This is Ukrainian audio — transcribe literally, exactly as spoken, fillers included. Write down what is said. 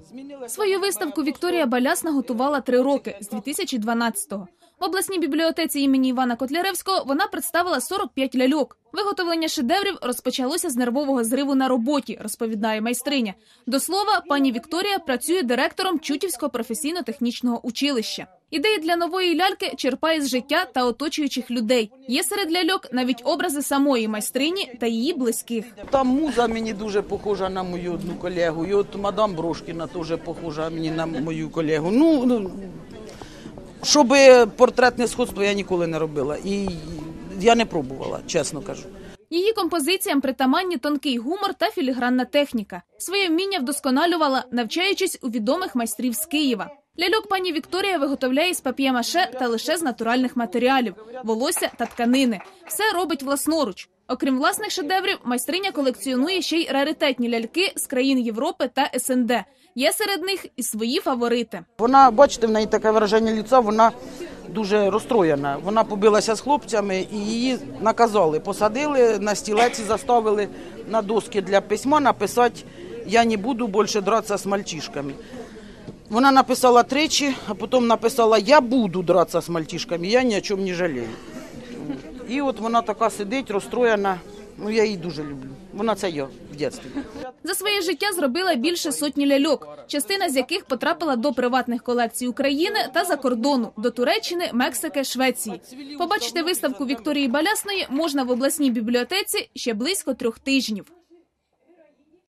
Свою виставку Вікторія Балясна готувала три роки, з дві тисячі дванадцятого. В обласній бібліотеці імені Івана Котляревського вона представила сорок п'ять ляльок. Виготовлення шедеврів розпочалося з нервового зриву на роботі, розповідає майстриня. До слова, пані Вікторія працює директором Чутівського професійно-технічного училища. Ідеї для нової ляльки черпає з життя та оточуючих людей. Є серед ляльок навіть образи самої майстрині та її близьких. Та муза мені дуже похожа на мою одну колегу. І от мадам Брошкіна теж похожа мені на мою колегу. Ну, ну щоб портретне сходство я ніколи не робила. І я не пробувала, чесно кажу. Її композиціям притаманні тонкий гумор та філігранна техніка. Своє вміння вдосконалювала, навчаючись у відомих майстрів з Києва. Ляльок пані Вікторія виготовляє з пап'є-маше та лише з натуральних матеріалів – волосся та тканини. Все робить власноруч. Окрім власних шедеврів, майстриня колекціонує ще й раритетні ляльки з країн Європи та ес ен де. Є серед них і свої фаворити. Вона, бачите, в неї таке вираження лиця, вона дуже розстроєна. Вона побилася з хлопцями і її наказали. Посадили на стілець і заставили на доски для письма написати «Я не буду більше дратися з мальчишками». Вона написала тричі, а потім написала «Я буду дратися з мальчишками, я ні о чому не жалію». І от вона така сидить, розстроєна. Ну, я її дуже люблю. Вона це я в дитинстві. За своє життя зробила більше сотні ляльок, частина з яких потрапила до приватних колекцій України та за кордону – до Туреччини, Мексики, Швеції. Побачити виставку Вікторії Балясної можна в обласній бібліотеці ще близько трьох тижнів.